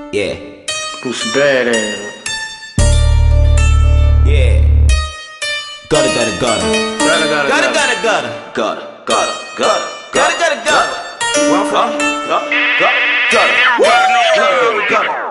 Yeah. Who's badass? Yeah. Gutter, gutter, gutter. Gutter, gutter, Gutter, gutter. gutter, gutter. Gutter, gutter, gutter. Gutter, gutter, gutter. Where I'm from? Gutter, gutter, gutter. Gutter, gutter, gutter.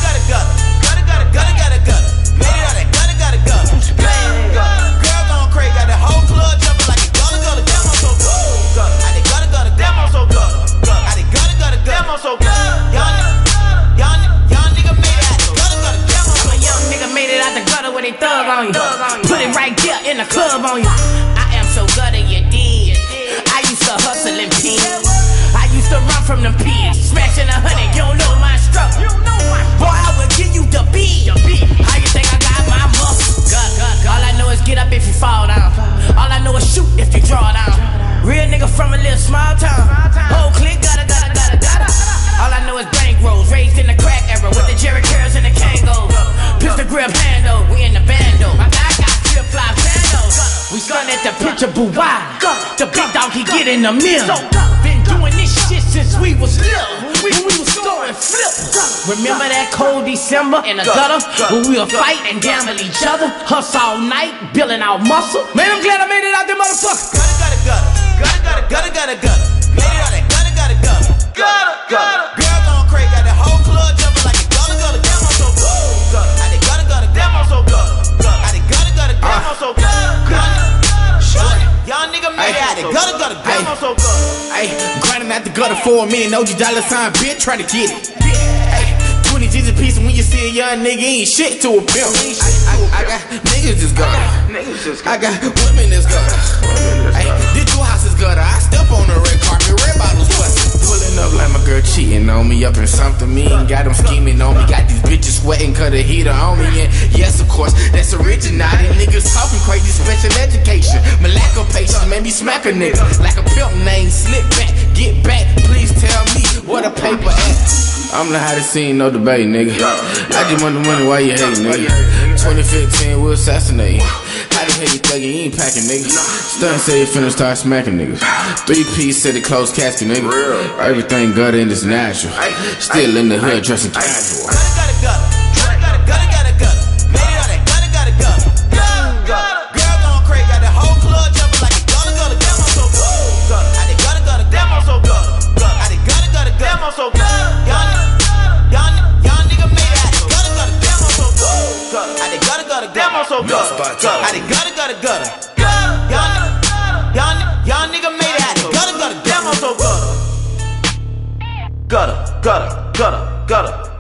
Thug on you, put it right there in the club on you. I am so gutter, you did. I used to hustle and pee. I used to run from them pigs, smashing 100. You don't know my struggle. Boy, I will give you the beat. How you think I got my muscle? All I know is get up if you fall down. All I know is shoot if you draw down. Real nigga from a little small town. Whole clique gutter, gutter, gutter, gutter. All I know is bank rolls, raised in the crack era with the Jerry Curls and the Kangos. Pistol grip handle, we in the bando. My guy got flip-flop sandals. We stun at the picture boo-wah. The big dog, he get in the middle. Been doing this shit since we was little. When we was throwing flip. Remember that cold December in the gutter? When we would fight and gamble each other. Hustle all night, building our muscle. Man, I'm glad I made it out there, motherfucker. Gutter, gutter, gutter. Gutter, gutter, gutter, gutter. Made it out there. Gutter, gutter, gutter. Gutter, gutter. Girl gone crazy, got the whole club jumping like a gutter, gutter. Damn, I'm so good. I did gutter, gutter. Damn, I'm so good. I did gutter, gutter. Damn, I'm so good. Y'all nigga made it out there. Gutter, gutter. Damn, I'm so good. Ayy, grinding at the gutter for a million OG dollar sign, bitch, try to get it. Ayy, 20 G's a piece, and when you see a young nigga, ain't shit to a pimp. I got niggas that's gutter. I got women that's gutter. Ayy, this two house is gutter. I step on the red carpet, red bottles bustin'. Pulling up like my girl cheating on me, up in something mean. Got them scheming on me, got these bitches sweating, cut a heater on me. And yes, of course, that's original. These niggas talking crazy, special education. My lack of patience made me smack a nigga. Like a pimp name, slip back, get back. Please tell me what a paper at. I'm the hottest scene, no debate, nigga. I just want the money, why you hate, nigga? 2015, we'll assassinate. How the hell you thug, you ain't packing, nigga? Stun say you finna start smacking niggas. 3-piece said it closed casket, nigga. Everything gutter and it's natural. Still in the hood, dressing casual. I did gutter, gutter, gutter. Y'all nigga made it out. Gutter, gutter, damn, I'm so gutter. Gutter, gutter, gutter, gutter.